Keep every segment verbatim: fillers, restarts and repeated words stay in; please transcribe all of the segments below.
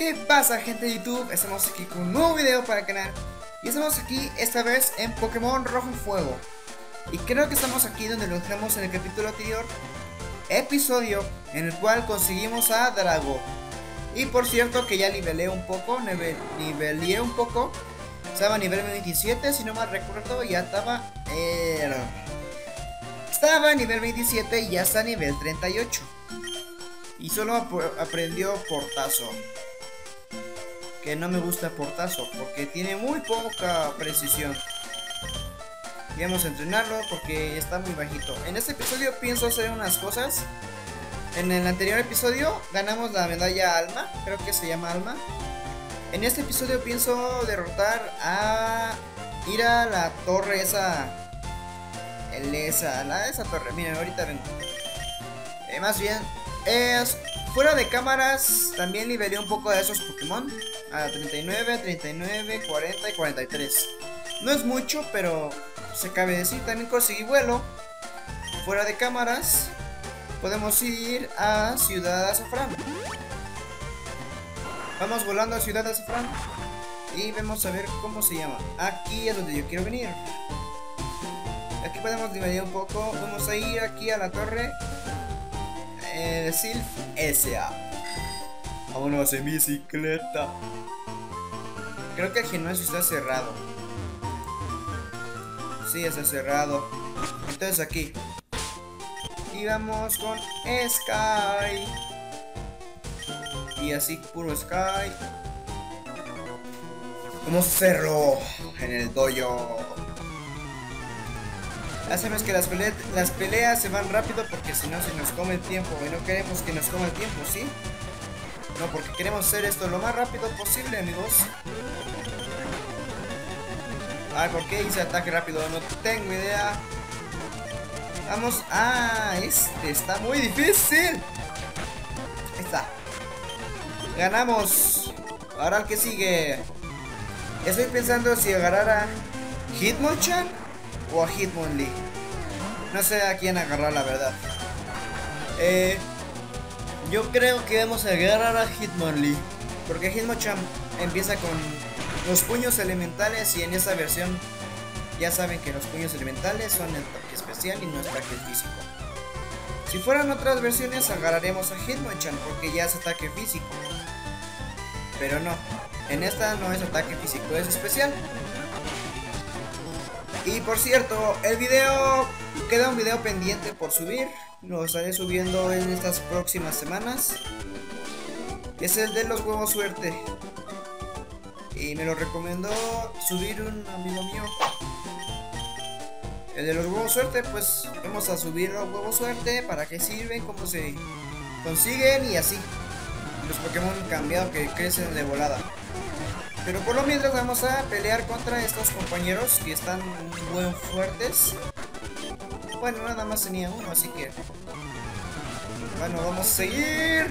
¿Qué pasa, gente de YouTube? Estamos aquí con un nuevo video para el canal. Y estamos aquí esta vez en Pokémon Rojo Fuego. Y creo que estamos aquí donde lo dejamos en el capítulo anterior, episodio en el cual conseguimos a Drago. Y por cierto que ya nivelé un poco, nivel, nivelé un poco. Estaba a nivel veintisiete, si no mal recuerdo, ya estaba... Eh, estaba a nivel veintisiete y ya está a nivel treinta y ocho. Y solo ap aprendió Portazo. Que no me gusta Portazo porque tiene muy poca precisión. Y vamos a entrenarlo porque está muy bajito. En este episodio pienso hacer unas cosas. En el anterior episodio ganamos la medalla Alma, creo que se llama Alma. En este episodio pienso derrotar a... ir a la torre esa... El esa, la, esa torre, miren, ahorita vengo. Eh, más bien, es... fuera de cámaras también nivelé un poco de esos Pokémon. A treinta y nueve, treinta y nueve, cuarenta y cuarenta y tres. No es mucho, pero se cabe decir. También conseguí vuelo. Fuera de cámaras podemos ir a Ciudad Azafrán. Vamos volando a Ciudad Azafrán y vamos a ver cómo se llama. Aquí es donde yo quiero venir. Aquí podemos nivelar un poco. Vamos a ir aquí a la torre eh, Silph S A. Vámonos en bicicleta. Creo que el gimnasio está cerrado. Sí, está cerrado. Entonces aquí. Y vamos con Sky. Y así puro Sky. Vamos a hacerlo en el dojo. Hacemos que las, pele las peleas se van rápido porque si no se nos come el tiempo. Y no queremos que nos coma el tiempo, ¿sí? No, porque queremos hacer esto lo más rápido posible, amigos. Ay, ¿por qué hice ataque rápido? No tengo idea. Vamos. Ah, este está muy difícil. Ahí está. Ganamos. Ahora el que sigue. Estoy pensando si agarrar a Hitmonchan o a Hitmonlee. No sé a quién agarrar, la verdad. Eh... Yo creo que vamos a agarrar a Hitmonlee, porque Hitmonchan empieza con los puños elementales y en esta versión ya saben que los puños elementales son el ataque especial y no es ataque físico. Si fueran otras versiones agarraremos a Hitmonchan porque ya es ataque físico, pero no, en esta no es ataque físico, es especial. Y por cierto, el video, queda un video pendiente por subir. Lo estaré subiendo en estas próximas semanas. Es el de los huevos suerte. Y me lo recomendó subir un amigo mío. El de los huevos suerte, pues vamos a subir los huevos suerte. ¿Para qué sirven? ¿Cómo se consiguen? Y así. Los Pokémon cambiados que crecen de volada. Pero por lo mientras vamos a pelear contra estos compañeros que están muy fuertes. Bueno, nada más tenía uno, así que... bueno, vamos a seguir.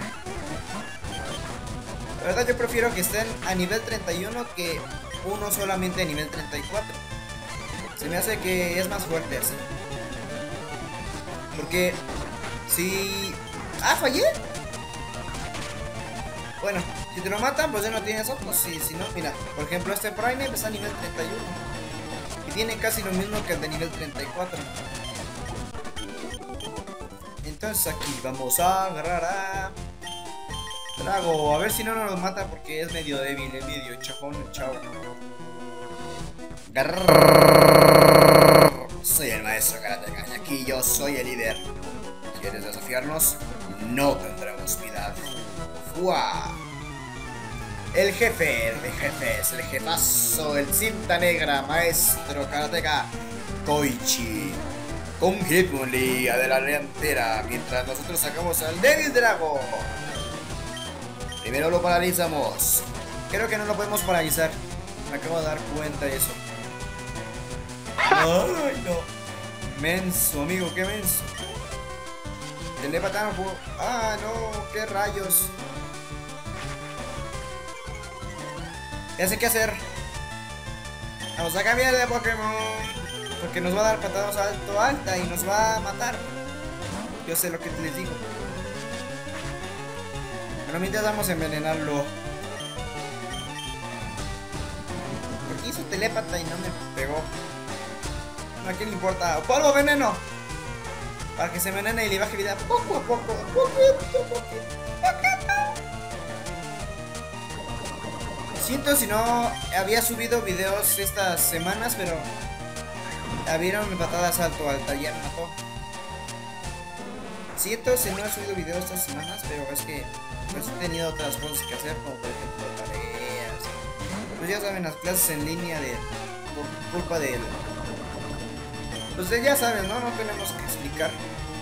La verdad yo prefiero que estén a nivel treinta y uno que uno solamente a nivel treinta y cuatro. Se me hace que es más fuerte así. Porque... si... ¡ah, fallé! Bueno, si te lo matan, pues ya no tienes otros. Si, si no, mira, por ejemplo, este Prime está a nivel treinta y uno. Y tiene casi lo mismo que el de nivel treinta y cuatro. Entonces aquí vamos a agarrar a Drago. A ver si no nos mata porque es medio débil, es medio chafón, chao. Soy el maestro Karateka y aquí yo soy el líder. ¿Quieres desafiarnos? No tendremos piedad. ¡Fua! El jefe, el jefe es el jefazo, el cinta negra, maestro Karateka Koichi. Con Hitmonlee a de la delantera, mientras nosotros sacamos al débil Drago. Primero lo paralizamos. Creo que no lo podemos paralizar. Me acabo de dar cuenta de eso. Ay, no. Menso, amigo, qué menso. Telépata no puedo. Ah, no, qué rayos. Ya sé qué hacer. Vamos a cambiar de Pokémon. Porque nos va a dar patadas alto alta y nos va a matar. Yo sé lo que les digo. Pero mientras vamos a envenenarlo. hizo telépata y no me pegó. No, ¿a quién le importa? ¡Polvo veneno! Para que se envenene y le baje vida poco a poco. Poquito, poquito. Siento si no había subido videos estas semanas, pero vieron mi patada de asalto al taller, me mató. Siento si no he subido videos estas semanas, pero es que pues he tenido otras cosas que hacer, como por ejemplo tareas. Pues ya saben, las clases en línea de por culpa de él. Pues ya saben, ¿no? No tenemos que explicar.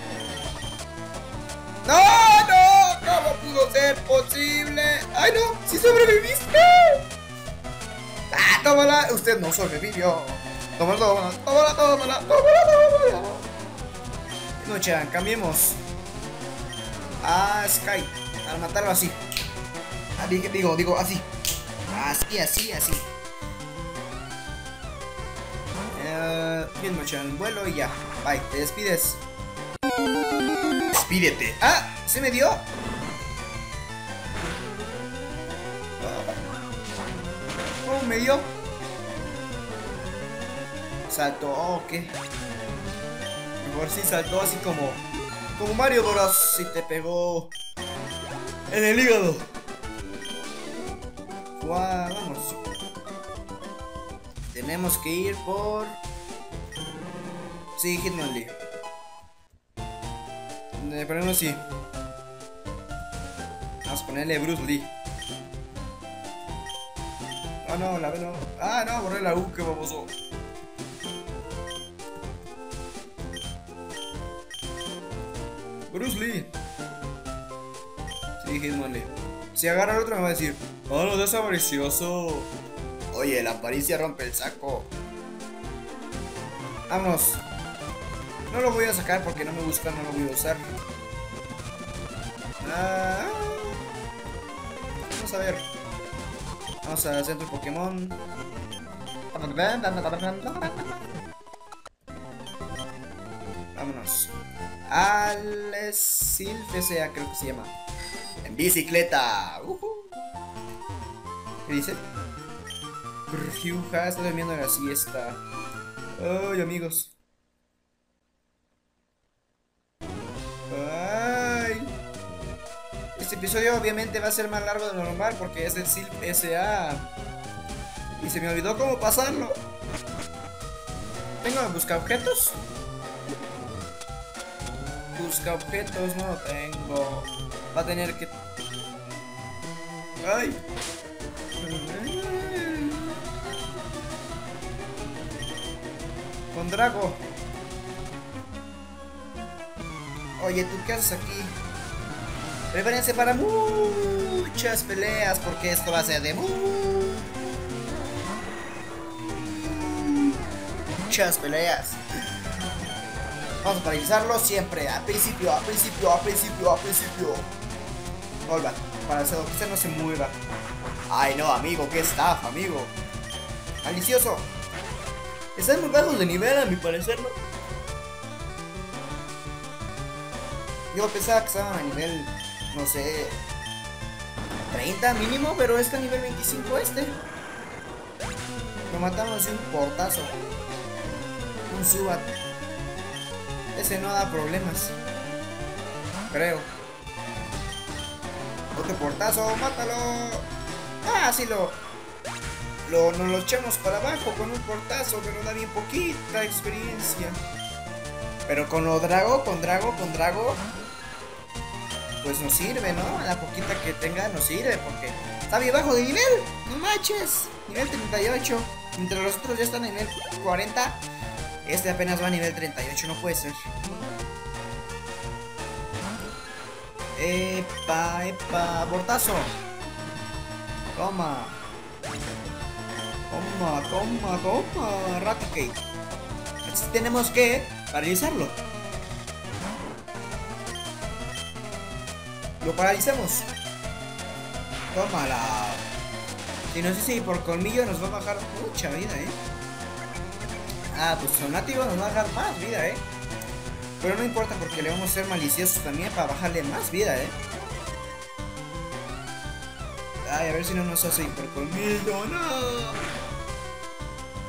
¡No! ¡No! ¿Cómo pudo ser posible? ¡Ay, no! ¡Sí sobreviviste! ¡Ah, tómala! Usted no sobrevivió. Tómala, tómala, tómala, tómala, tómala, tómala. No, Chan, cambiemos a Sky. Al matarlo así. Ah, digo, digo, así. Así, así, así. Uh, bien, Mochan, vuelo y ya. Bye, te despides. Despídete. Ah, ¿se me dio? ¿Cómo me dio? Saltó, oh, ¿qué? Mejor sí saltó así como Como Mario Bros. Y te pegó en el hígado. Wow, vamos. Tenemos que ir por... Sí, Hitmonlee. Le ponemos así. Vamos a ponerle Bruce Lee. Ah, no, la B no. Ah, no, borré la U, que baboso. Bruce Lee. Sí, Hitmonlee. Si agarra el otro me va a decir: oh, no seas avaricioso. Oye, la avaricia rompe el saco. Vámonos. No lo voy a sacar porque no me gusta, no lo voy a usar. Ah, vamos a ver. Vamos al centro Pokémon. Vámonos. Al Silph S A creo que se llama. En bicicleta. Uh -huh. ¿Qué dice? Ryuha está durmiendo en la siesta. Ay, amigos. Ay. Este episodio obviamente va a ser más largo de lo normal porque es el Silph S A. Y se me olvidó cómo pasarlo. Tengo que buscar objetos. Busca objetos, no lo tengo. Va a tener que... ¡Ay! Con Drago. Oye, ¿tú qué haces aquí? Prepárense para muchas peleas porque esto va a ser de muchas peleas. Vamos a paralizarlo siempre, a principio, a principio, a principio, a principio. Volva, para que usted no se mueva. Ay no, amigo, qué estafa, amigo. Malicioso. Están muy bajos de nivel, a mi parecer, ¿no? Yo pensaba que estaban a nivel, no sé, treinta mínimo, pero está a nivel veinticinco este. Lo matamos de un portazo. Un Zubat. Ese no da problemas. Creo. Otro portazo, mátalo. Ah, sí lo... Lo, nos lo echamos para abajo con un portazo, pero da bien poquita experiencia. Pero con lo Drago, con Drago, con Drago, pues nos sirve, ¿no? La poquita que tenga nos sirve, porque está bien bajo de nivel. No manches. Nivel treinta y ocho. Mientras los otros ya están en nivel cuarenta. Este apenas va a nivel treinta y ocho, no puede ser. Epa, epa, portazo. Toma. Toma, toma, toma, Raticate. Así tenemos que paralizarlo. Lo paralizamos. Tómala. Si no sé si por colmillo nos va a bajar mucha vida, eh. Ah, pues con látigo nos va a bajar más vida, eh. Pero no importa porque le vamos a ser maliciosos también para bajarle más vida, eh. Ay, a ver si no nos hace hipercolmillo, no.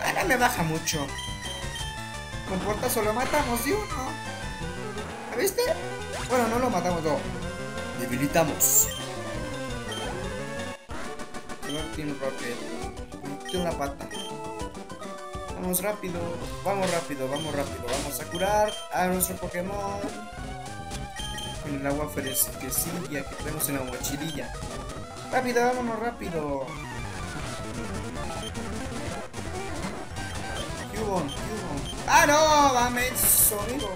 Ahora me baja mucho. Con portazo lo matamos de uno. ¿Lo viste? Bueno, no lo matamos, no. Debilitamos. Team Rocket. Tiene una pata. Vamos rápido. Vamos rápido, vamos rápido. Vamos a curar a nuestro Pokémon. Con el agua fresquecilla que tenemos en la mochililla. Rápido, vámonos rápido. Cubon, Cubon. ¡Ah, no! ¡Dame eso, amigo!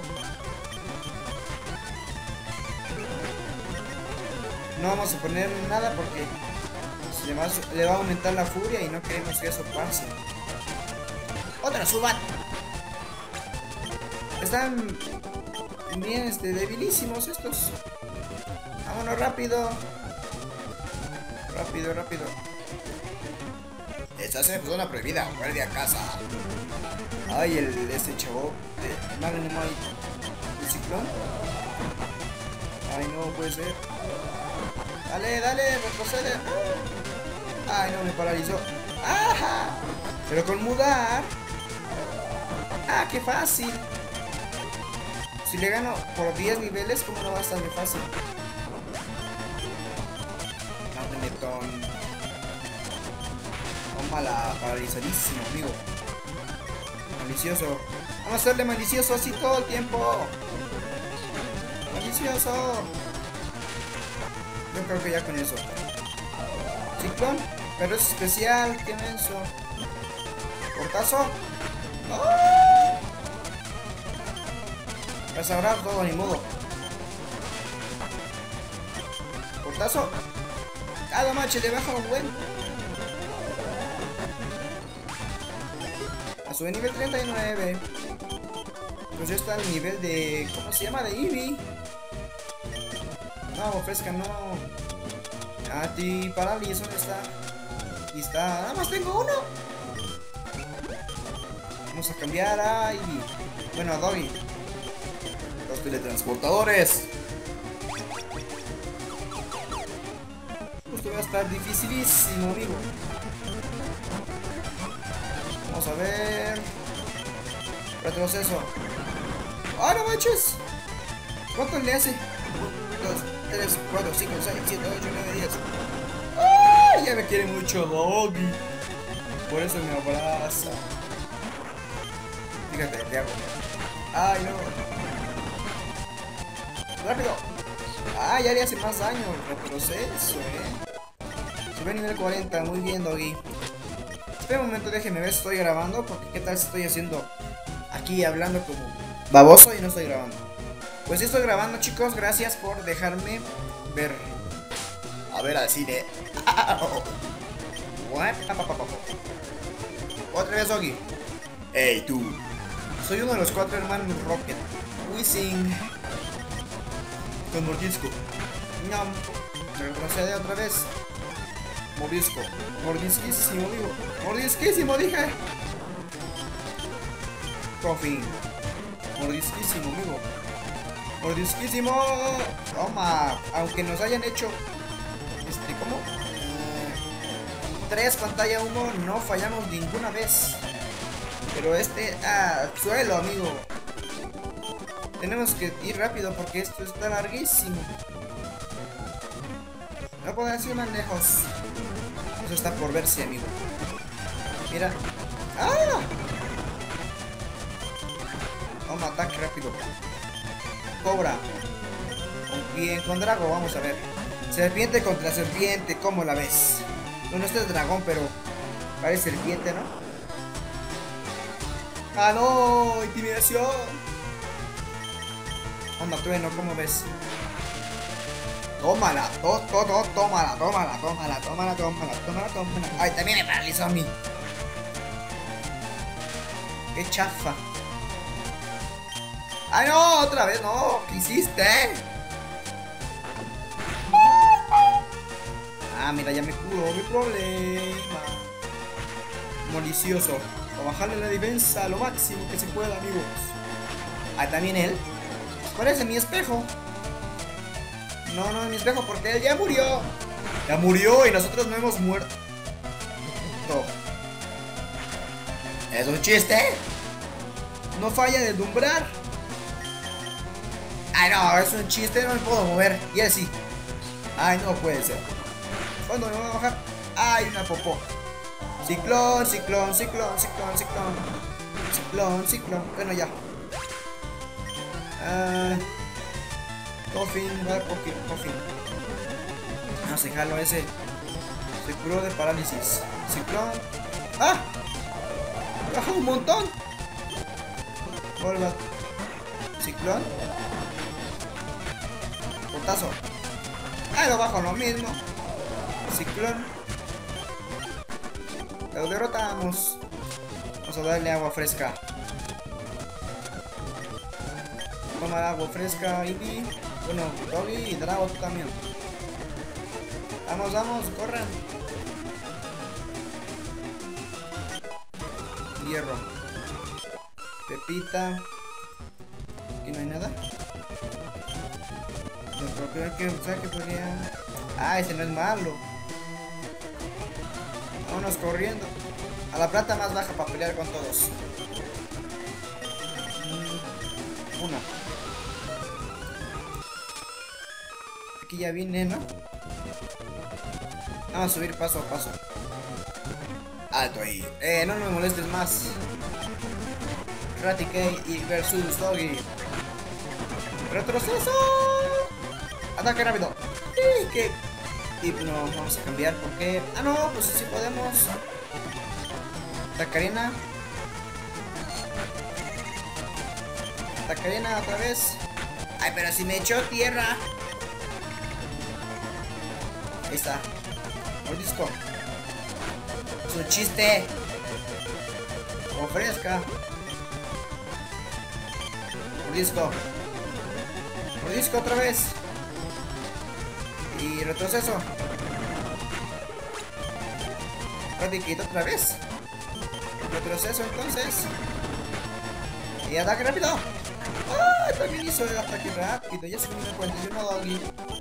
No vamos a poner nada porque le va, a, le va a aumentar la furia y no queremos que eso pase. ¡Otra suban! Están bien este, debilísimos estos. Vámonos rápido. Rápido, rápido. Estás en zona prohibida, vuelve a casa. Ay, el este chavo de Magnemite, el ciclón. Ay, no puede ser. Dale, dale, retrocede. Ay, no, me paralizó. ¡Ajá! Pero con mudar. ¡Ah, qué fácil! Si le gano por diez niveles, ¿cómo no va a estar muy fácil? Magneton. Tómala, paralizadísimo, amigo. Malicioso. Vamos a hacerle malicioso así todo el tiempo. Malicioso. Yo creo que ya con eso. Ciclón, pero es especial, qué menso. Portazo. ¡Oh! Vas a hablar todo, ni modo. Portazo. Cada macho le baja un buen. A su nivel treinta y nueve. Pues ya está el nivel de... ¿cómo se llama? De Eevee. No, fresca, no. A ti, Paralis, ¿dónde está? Aquí está. Nada más tengo uno. Vamos a cambiar a Eevee. Bueno, a Doggy. Los teletransportadores. Esto va a estar dificilísimo, amigo. Vamos a ver. Retroceso. ¡Ah, no manches! ¿Cuánto le hace? dos, tres, cuatro, cinco, seis, siete, ocho, nueve, diez. ¡Ay! Ya me quiere mucho Doggy. Por eso me abraza. Fíjate lo que hago. ¡Ay, no! ¡Rápido! ¡Ah! Ya le hace más daño. Retroceso, eh. Sube a nivel cuarenta. Muy bien, Doggy. Espera un momento, déjeme ver si estoy grabando. Porque qué tal si estoy haciendo aquí hablando como baboso y no estoy grabando. Pues sí estoy grabando, chicos. Gracias por dejarme ver. A ver, así de... What? Otra vez, Doggy. Hey, tú. Soy uno de los cuatro hermanos Rocket. Whizzing. Con mordisco. Ñam. Retrocede otra vez. Mordisco. Mordisquísimo, digo. Mordisquísimo, dije. Coffee. Mordisquísimo, amigo. Mordisquísimo. Toma. Aunque nos hayan hecho este, ¿cómo? Tres pantalla humo, no fallamos ninguna vez. Pero este, ah, suelo, amigo. Tenemos que ir rápido porque esto está larguísimo. No podemos ir más lejos. Eso está por verse, amigo. Mira. ¡Ah! Toma, ataque rápido. Cobra. ¿Con quién? Con Drago, vamos a ver. Serpiente contra serpiente, ¿cómo la ves? Bueno, este es dragón, pero parece serpiente, ¿no? ¡Ah, no! ¡Intimidación! Onda, trueno, ¿cómo ves? Tómala, to, to, to, tómala, tómala, tómala, tómala, tómala, tómala, tómala. Ay, también me paralizó a mí. Qué chafa. ¡Ay, no! ¡Otra vez! ¡No! ¿Qué hiciste? Ah, mira, ya me curó mi problema. Malicioso. O bajarle la defensa a lo máximo que se pueda, amigos. Ah, también él. Parece mi espejo. No, no es mi espejo porque él ya murió. Ya murió y nosotros no hemos muerto. ¿Es un chiste? No falla de deslumbrar. Ay, no, es un chiste, no me puedo mover. Y él sí. Ay, no puede ser. ¿Cuándo me voy a bajar? Ay, una popó. Ciclón, ciclón, ciclón, ciclón, ciclón. Ciclón, ciclón. Bueno, ya. Ah, Coffin, va Coffin, Coffin. No se jalo ese. Se curó de parálisis. Ciclón. ¡Ah! Baja un montón. Vuelva. Ciclón. Portazo. Ah, lo bajo lo mismo. Ciclón. Lo derrotamos. Vamos a darle agua fresca. Toma agua fresca, Ivy. Bueno, Doggy y Drago tú también. Vamos, vamos, corran. Hierro. Pepita. Aquí no hay nada. Nuestro peor que usar que podría. Ah, ese no es malo. Vámonos corriendo. A la plata más baja para pelear con todos. Una. Aquí ya vine, ¿no? Vamos a subir paso a paso. Alto ahí. Eh, no me molestes más. Raticate y versus Doggy. Retroceso. Ataque rápido. Sí, que. Y no, vamos a cambiar porque. Ah, no, pues si sí podemos. Tacarina. Tacarina otra vez. Ay, pero si me echó tierra. Ahí está. Mordisco. Es un chiste. Como fresca. Mordisco. Mordisco otra vez. Y retroceso. Ratiquito otra vez. Retroceso entonces. Y ataque rápido. ¡Ah! También hizo el ataque rápido. Ya se me dio cuenta. Yo no Doggy.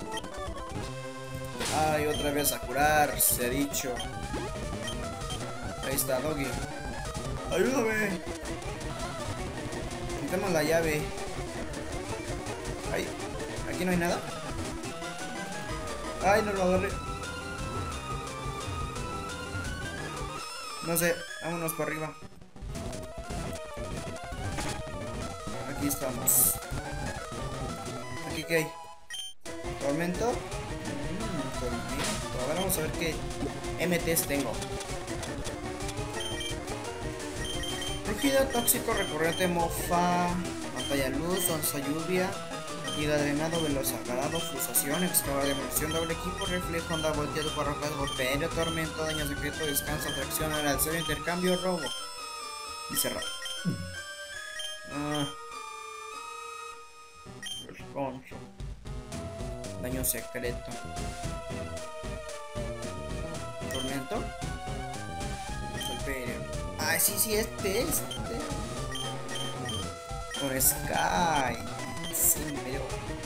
Ay, otra vez a curar. Se ha dicho. Ahí está Doggy. Ayúdame. Quitamos la llave. Ay, aquí no hay nada. Ay, no lo agarré. No sé, vámonos por arriba. Aquí estamos. Aquí qué hay. Tormento. Mm, tormento. A ver, vamos a ver qué M Ts tengo. Rugido tóxico recurrente, mofa, pantalla luz, onza lluvia, giga drenado, veloz agarrado, fusación, excavar demolición, doble equipo, reflejo, onda volteado, parroquial, golpeo, tormento, daño secreto, descanso, atracción, alceo, intercambio, robo. Y cerrar. Ah. Responso. Daño secreto. Tormento. Golpeo. Ah, sí, sí, este, este. Con Sky. Sí, pero.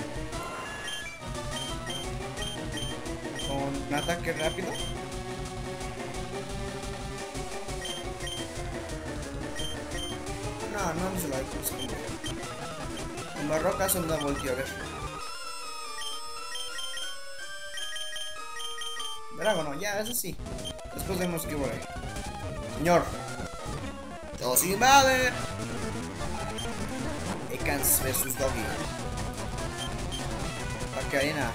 Con un ataque rápido. No, no, no se lo hay conseguido. Con barrocas son una voltio, a ver. Drago, no, ya, eso sí. Después vemos que voy. Señor. Dos invade. Ekans versus Doggy. Ataque arena.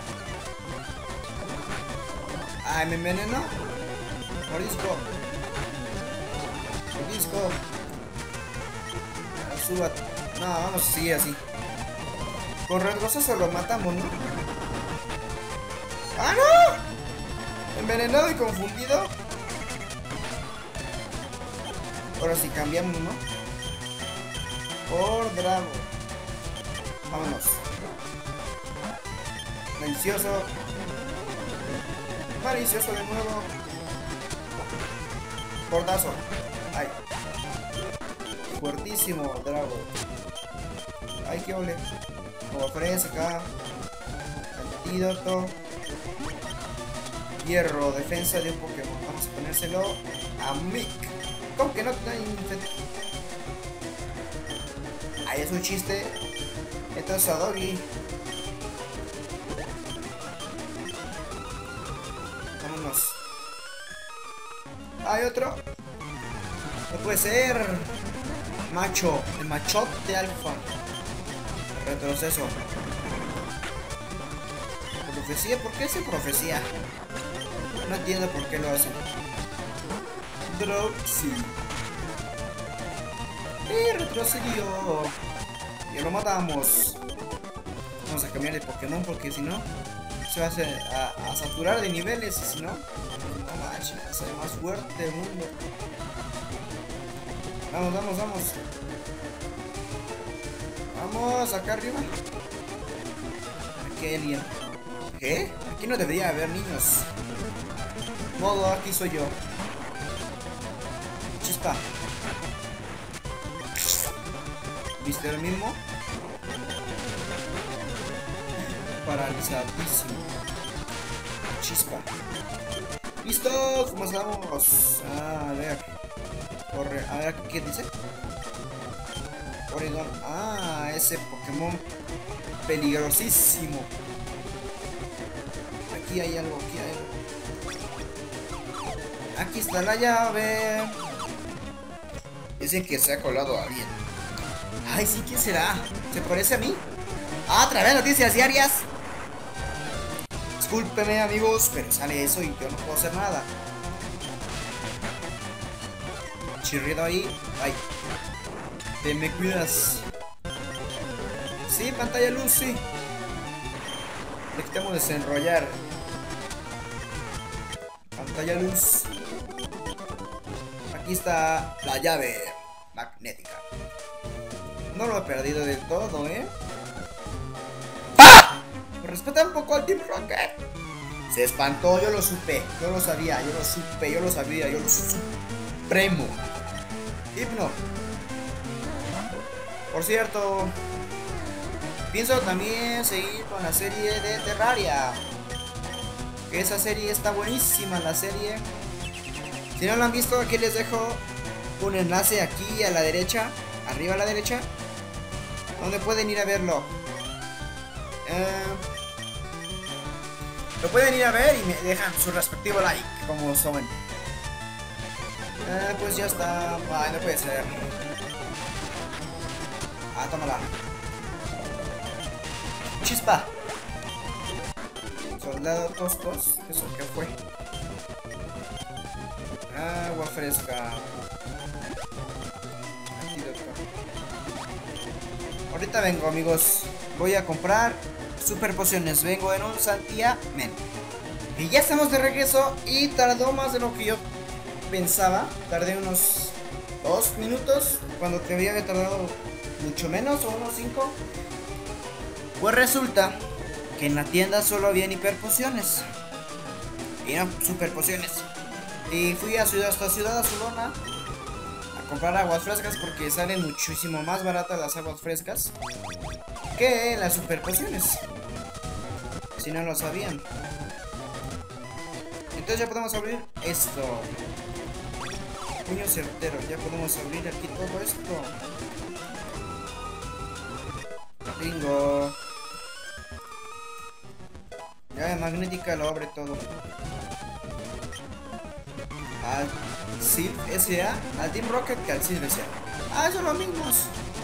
Ay, me envenenó. Mordisco. Mordisco. Suba. No, vamos a seguir así. Con retroceso lo matamos, ¿no? ¡Ah, no! Envenenado y confundido. Ahora sí cambiamos, ¿no? Por Drago. Vámonos. Malicioso. Malicioso de nuevo. Portazo. Ay. Fuertísimo, Drago. Ay, qué ole. Como fresca. Antídoto. Hierro, defensa de un Pokémon. Vamos a ponérselo a Mick. ¿Cómo que no? Ahí es un chiste. Esto es Adobe. Vámonos. Hay otro. No puede ser. Macho. El machote alfa. Retroceso. Profecía. ¿Por qué hace profecía? No entiendo por qué lo hacen. Droxy. Y retrocedió. Ya lo matamos. Vamos a cambiar de Pokémon porque si no se va a, hacer, a, a saturar de niveles. Y si no, no manches, va a ser más fuerte el mundo. Vamos, vamos, vamos. Vamos, acá arriba. Aquí hay alguien. ¿Qué? Aquí no debería haber niños. Modo, aquí soy yo. Chispa. ¿Viste lo mismo? Paralizadísimo. Chispa. ¡Listo! Comenzamos. Ah, a ver. Corre. A ver, ¿qué dice? Oregon. Ah, ese Pokémon peligrosísimo. Aquí hay algo, aquí hay algo. Aquí está la llave. Dicen que se ha colado a alguien. Ay, sí, ¿quién será? ¿Se parece a mí? Ah, otra vez noticias diarias. Discúlpeme, amigos, pero sale eso y yo no puedo hacer nada. Chirrido ahí. Ay. Te me cuidas. Sí, pantalla luz, sí. Necesitamos desenrollar. Pantalla luz. Aquí está la llave magnética. No lo he perdido del todo, ¿eh? ¡Ah! Respeta un poco al Team Rocket. Se espantó, yo lo supe. Yo lo sabía, yo lo supe, yo lo sabía, yo lo supremo. Hipno. Por cierto, pienso también seguir con la serie de Terraria. Que esa serie está buenísima, la serie. Si no lo han visto, aquí les dejo un enlace aquí a la derecha, arriba a la derecha, donde pueden ir a verlo. Eh, lo pueden ir a ver y me dejan su respectivo like, como son. Eh, pues ya está. Ay, no puede ser. Ah, tómala. Chispa. Soldado tostos. ¿Eso qué fue? Agua fresca. Antídoto. Ahorita vengo, amigos. Voy a comprar super pociones. Vengo en un santiamén. Y ya estamos de regreso. Y tardó más de lo que yo pensaba. Tardé unos dos minutos. Cuando te había tardado mucho menos, o unos cinco. Pues resulta que en la tienda solo habían hiperpociones. Y no, super pociones. Y fui a ciudad, hasta Ciudad Azulona a comprar aguas frescas porque salen muchísimo más baratas las aguas frescas que las super pociones. Si no lo sabían. Entonces ya podemos abrir esto. Puño certero, ya podemos abrir aquí todo esto. Bingo. Llave magnética lo abre todo. Al Silv S A, al Team Rocket que al Silv S A. Ah, son los mismos.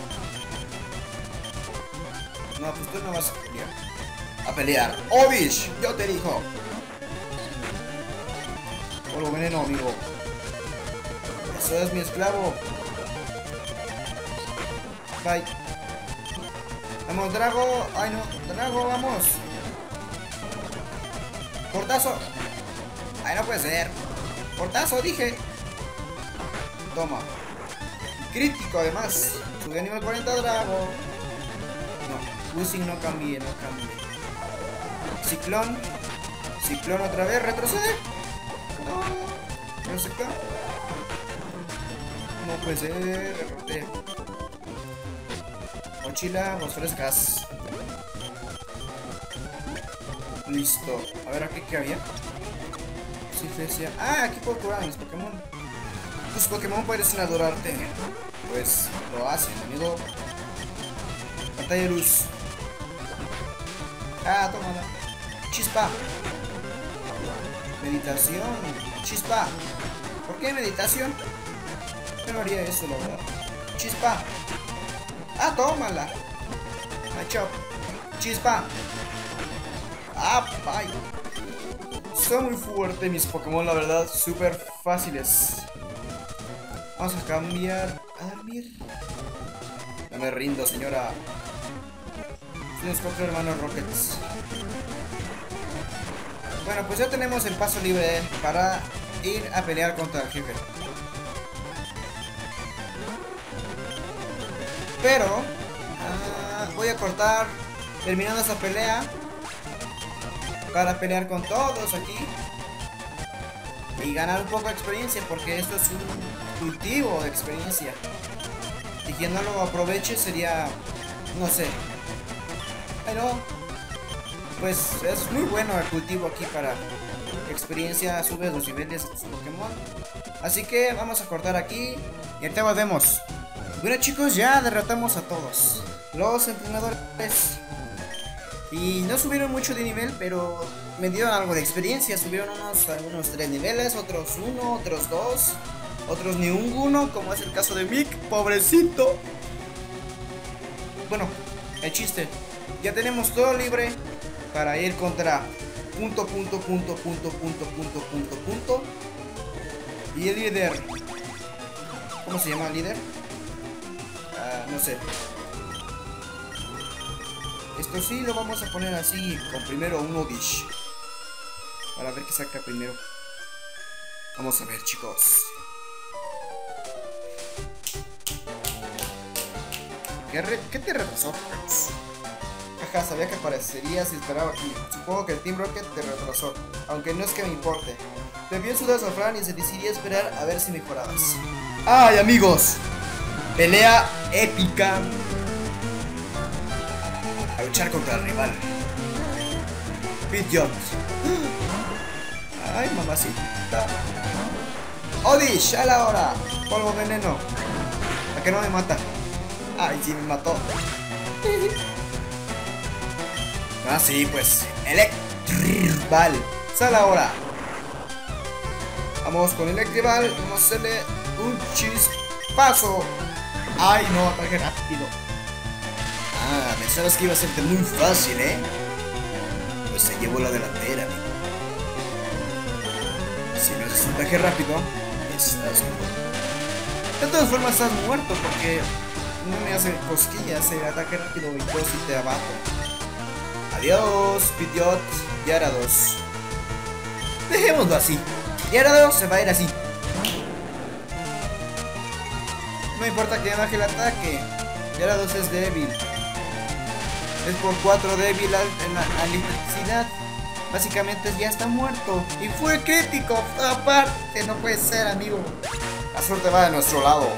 No, pues tú no vas a pelear. A pelear. Obish, yo te dijo. Polvo veneno, amigo. Eso es mi esclavo. Bye. Vamos, Drago. Ay, no. Drago, vamos. Portazo. Ay, no puede ser. Portazo, dije. Toma. Crítico, además. Subí a nivel cuarenta, Drago. No. Using no cambie, no cambie. Ciclón. Ciclón otra vez. Retrocede. No. No se cae. No puede ser. Derroté. Mochila, aguas frescas. Listo. A ver, ¿aquí qué había? Sí, decía. Ah, aquí puedo curar a mis Pokémon. Tus Pokémon parecen adorarte. Pues lo hacen, amigo. Pantalla de luz. Ah, tómala. Chispa. Meditación. Chispa. ¿Por qué meditación? Yo no haría eso, la verdad. Chispa. Ah, tómala. Macho. Chispa. Ah, bye. Son muy fuertes mis Pokémon, la verdad. Súper fáciles. Vamos a cambiar a dormir. No me rindo, señora. Tienes cuatro hermanos Rockets. Bueno, pues ya tenemos el paso libre para ir a pelear contra el jefe. Pero uh, voy a cortar terminando esa pelea para pelear con todos aquí y ganar un poco de experiencia, porque esto es un cultivo de experiencia y quien no lo aproveche sería, no sé, pero pues es muy bueno el cultivo aquí para experiencia, sube los niveles de tus Pokémon. Así que vamos a cortar aquí y ahorita volvemos. Bueno chicos, ya derrotamos a todos los entrenadores y no subieron mucho de nivel, pero me dieron algo de experiencia. Subieron unos, unos tres niveles, otros uno, otros dos, otros ni un uno, como es el caso de Mick, pobrecito. Bueno, el chiste, ya tenemos todo libre para ir contra punto, punto, punto, punto, punto, punto, punto, punto. Y el líder, ¿cómo se llama el líder? Uh, no sé. Esto sí lo vamos a poner así, con primero un Oddish, para ver qué saca primero. Vamos a ver, chicos. ¿Qué, re ¿Qué te retrasó? Ajá, sabía que aparecería si esperaba aquí. Supongo que el Team Rocket te retrasó, aunque no es que me importe. Me vio en su azafrán y se decidió esperar a ver si mejorabas. ¡Ay, amigos! Pelea épica. A luchar contra el rival. Pidgeot. Ay, mamacita. Oddish, a la hora. Polvo veneno. ¿A que no me mata? Ay, sí me mató. Ah, sí, pues. Electribal. Sal ahora. Vamos con Electribal. Vamos a hacerle un chispazo. Ay, no, ataque rápido. Ah, pensabas que iba a ser muy fácil, ¿eh? Pues se llevó la delantera, amigo. Si no es un ataque rápido, estás muerto. De todas formas, estás muerto porque no me hace cosquillas el ataque rápido y yo sí te abajo. Adiós, Pidgeot. Gyarados. Dejémoslo así. Gyarados se va a ir así. No importa que baje el ataque. Gyarados es débil. Es por cuatro débil en la electricidad. Básicamente ya está muerto. Y fue crítico. Aparte, no puede ser, amigo. La suerte va de nuestro lado.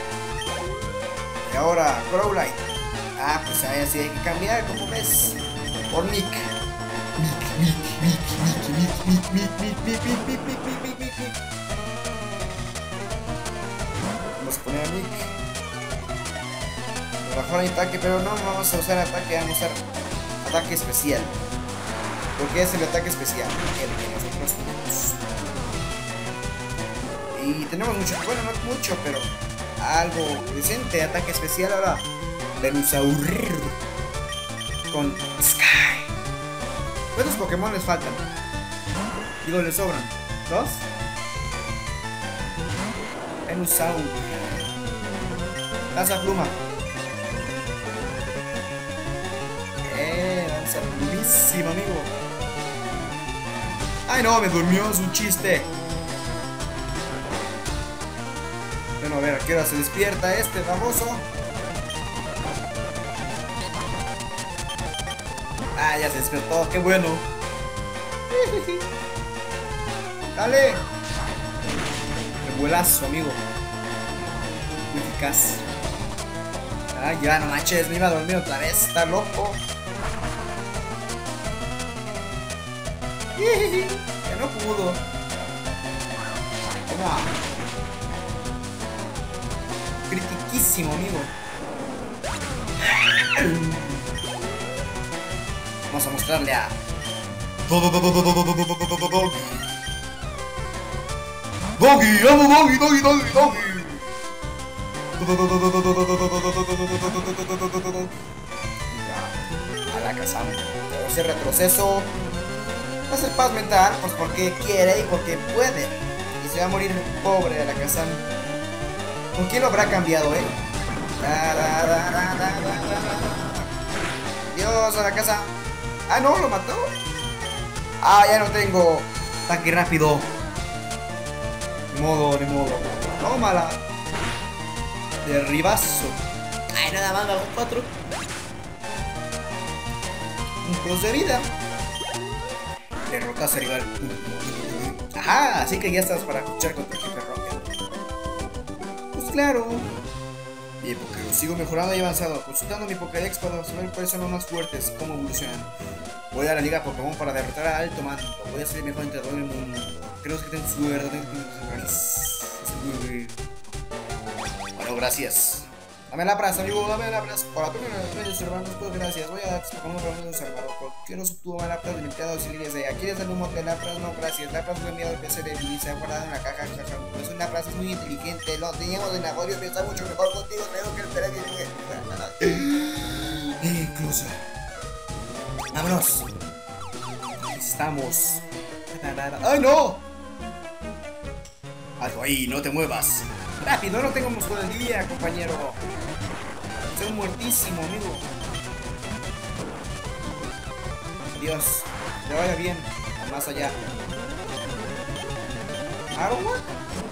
Y ahora, Growlite. Ah, pues ahí sí hay que cambiar, como ves. Por Nick. Nick, Nick, Nick, Nick, Nick, Nick, Nick, Nick, Nick, Nick, Nick, Nick, Nick, Nick, Nick. Vamos a poner a Nick. Bajar el ataque, pero no vamos a usar ataque, vamos a usar ataque especial. Porque es el ataque especial, el que nosotros tenemos. Y tenemos mucho, bueno, no mucho, pero algo decente. Ataque especial ahora. Venusaur con Sky. ¿Cuántos Pokémon les faltan? Digo, les sobran. ¿Dos? Venusaur. Lanza pluma. Eh, lanza plumísima, amigo. Ay, no, me durmió, es un chiste. Bueno, a ver, ¿a qué hora se despierta este baboso? Ah, ya se despertó, qué bueno. Dale. Qué vuelazo, amigo. Muy eficaz. Ah, ya no manches, me iba a dormir otra vez, está loco. Ya no pudo. Toma. fuertísimo, amigo. Vamos a mostrarle a... Doggy, amo Doggy, Doggy, Doggy, Doggy. A la cazamos. Ese retroceso va a ser paz mental, pues porque quiere y porque puede. Y se va a morir pobre a la Kazan. ¿Con quién lo habrá cambiado, eh? Dios, a la casa. Ah, no, lo mató. Ah, ya no tengo ataque rápido. De modo, de modo. Tómala. Derribazo. Ay, nada más, hago cuatro. Un plus de vida. Derrotas a rival. Ajá, así que ya estás para luchar contra el jefe Rocket. Pues claro. Y porque lo sigo mejorando y avanzado, consultando mi Pokédex para saber cuáles son los más fuertes y cómo evolucionan. Voy a la liga Pokémon para derrotar a Alto Mando. Voy a ser el mejor entrenador del mundo. Creo que tengo suerte, tengo que... Bueno, gracias. Dame la plaza, amigo, dame la plaza. Para tú me los hermanos, pues gracias. Voy a dar Pokémon para los hermanos. Quiero subtuvo la plaza de limpiado auxiliares de ella. ¿Quieres dar un mote de la plaza? No, gracias. La plaza fue enviado al P C de y se ha guardado en la caja. Es una plaza muy inteligente. Lo teníamos en Nagorio, piensa mucho mejor contigo. Creo que el Pérez tiene. Incluso. Vámonos. Estamos. ¡Ay, no! Alto ahí, no te muevas. Rápido, no tengamos todo el día, compañero. Soy muertísimo, amigo. Dios, que vaya bien. Más allá. ¿Arwen?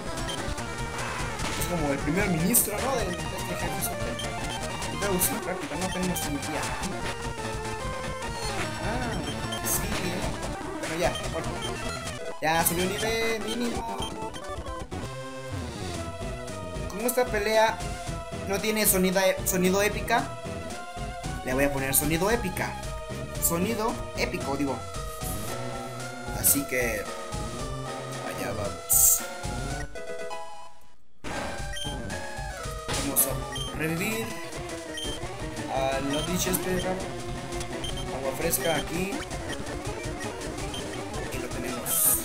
Es como el primer ministro, ¿no? De, de este ejército. Introducción práctica, no tenemos energía. Ah, sí, eh. Bueno, ya, bueno. Ya subió el nivel mínimo. Como esta pelea no tiene sonido, sonido épica, le voy a poner sonido épica. Sonido épico, digo. Así que... allá vamos. Vamos a revivir a los bichos de raro. Agua fresca aquí. Aquí lo tenemos.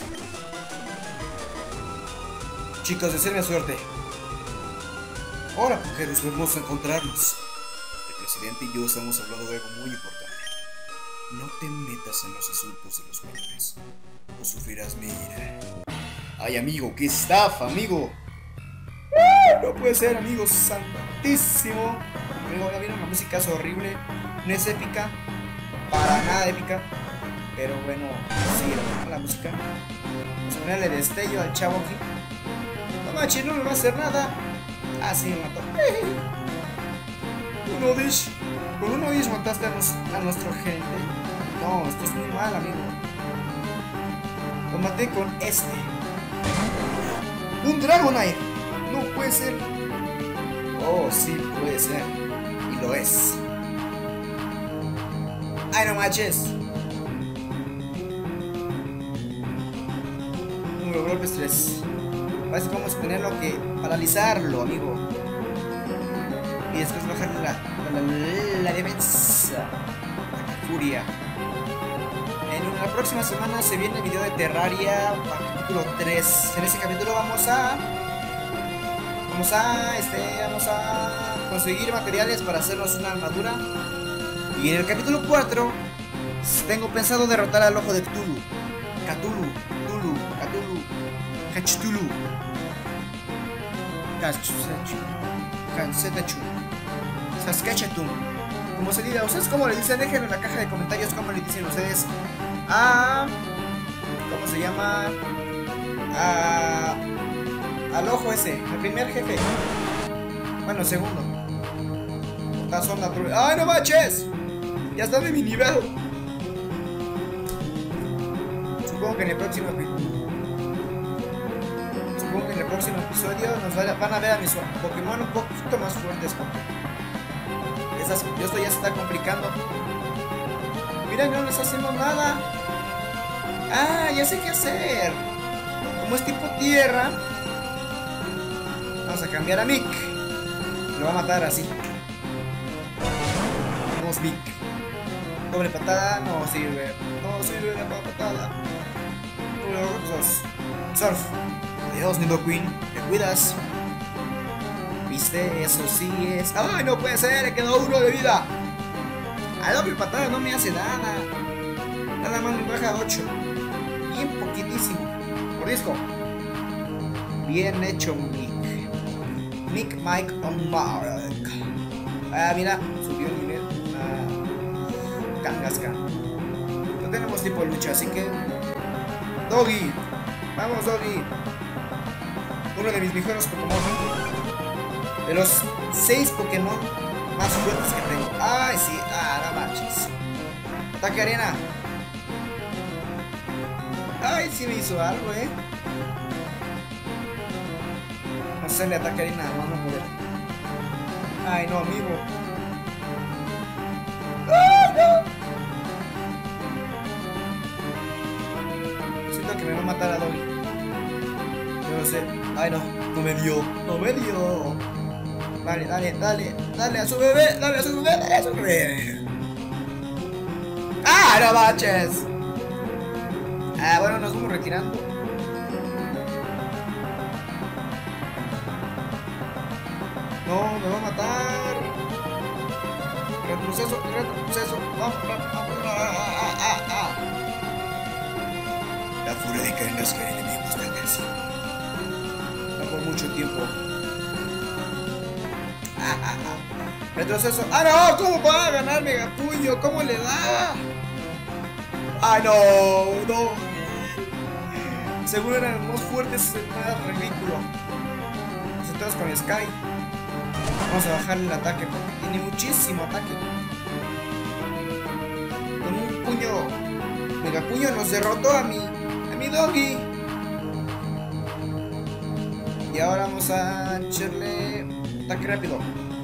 Chicos, deseenme suerte. Hola, mujeres, vamos a encontrarnos. El presidente y yo estamos hablando de algo muy importante. No te metas en los asuntos de los hombres, o sufrirás mi ira. Ay, amigo, qué estafa, amigo. No puede ser, amigo santísimo. Amigo, ya vieron, la música es horrible. No es épica, para nada épica. Pero bueno, sí, la, la música. Vamos a ponerle destello al chavo aquí. No manches, no me va a hacer nada. Ah, sí, me mató. Uno dish. Con uno dish mataste a, nos, a nuestro gente. No, esto es muy mal, amigo. Lo maté con este. ¡Un Dragonite! No puede ser. Oh, sí, puede ser. Y lo es. ¡Ay, no manches! Número golpes tres. Parece que vamos a tener lo que paralizarlo, amigo. Y después bajarle la, la, la defensa. La furia. En la próxima semana se viene el video de Terraria, capítulo tres. En ese capítulo vamos a... Vamos a... Este... Vamos a conseguir materiales para hacernos una armadura. Y en el capítulo cuatro tengo pensado derrotar al ojo de Cthulhu. Cthulhu. Cthulhu. Cthulhu. Cthulhu. Saskatchewan. Como se diga, ustedes cómo le dicen, déjenlo en la caja de comentarios cómo le dicen ustedes a... ¿Cómo se llama? A... Al ojo ese, el primer jefe. Bueno, segundo. La zona natural. ¡Ay, no manches! Ya está de mi nivel. Supongo que en el próximo Supongo que en el próximo episodio nos van a ver a mis Pokémon un poquito más fuertes. Esas, esto ya se está complicando. Mira, no les hacemos nada. Ah, ya sé qué hacer. Como es tipo tierra, vamos a cambiar a Mick. Lo va a matar así. Vamos, Vic. Doble patada, no sirve. No sirve la patada. Dos. Surf. Adiós, Nidoqueen. Te cuidas. ¿Viste? Eso sí es. ¡Ay, no puede ser! Le quedó uno de vida. A doble patada no me hace nada. Nada más me baja ocho. Bien poquitísimo. Por disco. Bien hecho, Mick. Mick Mike on Mark. Ah, mira, subió el nivel. Ah, Kangaskhan. No tenemos tipo de lucha, así que. Doggy. Vamos, Doggy. Uno de mis mejores Pokémon. De los seis Pokémon más fuertes que tengo. Ay, sí. Ah, no manches. Ataque arena. Ay, sí me hizo algo, eh. No sé, le ataque arena. Vamos a mover. Ay, no, amigo. ¡Ah, no! Siento que me va a matar a Doggy. Yo no sé. Ay, no. No me dio. No me dio. Dale, dale, dale. Dale a su bebé. Dale a su bebé. Dale a su bebé. ¡Ah, no manches! Ah, bueno, nos vamos retirando. No, me va a matar. Retroceso, retroceso. Vamos, vamos, vamos. Ah, ah, ah. La furia de Kangaskhan enemigo está creciendo. No por mucho tiempo. Ah, ah, ah. Retroceso. ¡Ah, no! ¿Cómo va a ganar Megapullo? ¿Cómo le da? ¡Ay, no! ¡No! Seguro eran los más fuertes, era ridículo. Nosotros con Sky. Vamos a bajarle el ataque porque tiene muchísimo ataque. Con un puño. Megapuño nos derrotó a mi. a mi Doggy. Y ahora vamos a echarle ataque rápido.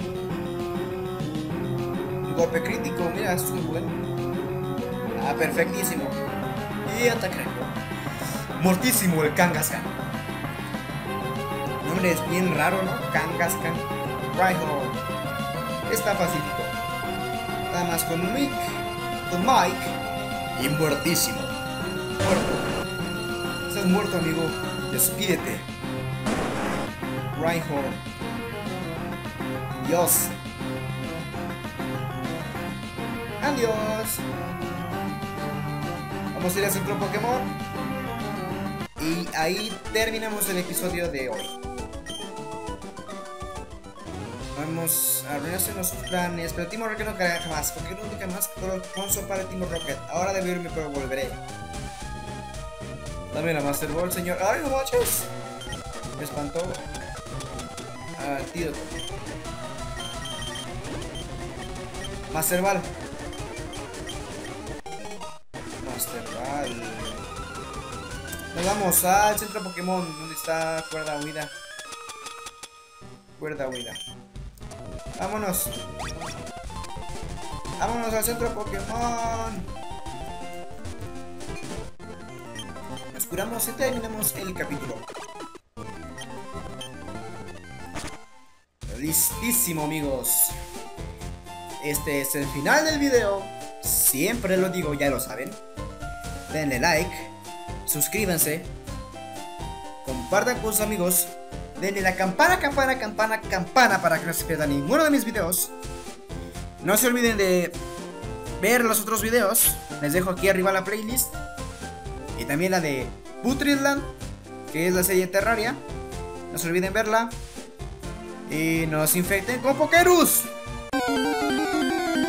Un golpe crítico, mira, es muy bueno. Ah, perfectísimo. Y ataque rápido. Mortísimo el Kangaskhan. Nombre es bien raro, ¿no? Kangaskhan. Rhyhorn. Está facilito. Nada más con Mick. Con Mike. Y muertísimo. Muerto. Estás muerto, amigo. Despídete. Rhyhorn. Dios. Adiós. Vamos a ir al centro Pokémon. Y ahí terminamos el episodio de hoy. Vamos a arruinarse nuestros planes. Pero Team Rocket no caerá jamás. Porque nunca más Alfonso para Team Rocket. Ahora debo irme, pero volveré. Dame la Master Ball, señor. ¡Ay, no manches! Me espantó. Ah, tío. Master Ball. Master Ball. Nos vamos al centro Pokémon, donde está cuerda huida. Cuerda huida. Vámonos. Vámonos al centro Pokémon. Nos curamos y terminamos el capítulo. Listísimo, amigos. Este es el final del video. Siempre lo digo, ya lo saben. Denle like. Suscríbanse, compartan con sus amigos, denle la campana, campana, campana, campana para que no se pierdan ninguno de mis videos. No se olviden de ver los otros videos, les dejo aquí arriba la playlist. Y también la de Putridland, que es la serie Terraria. No se olviden verla. Y nos infecten con Pokerus.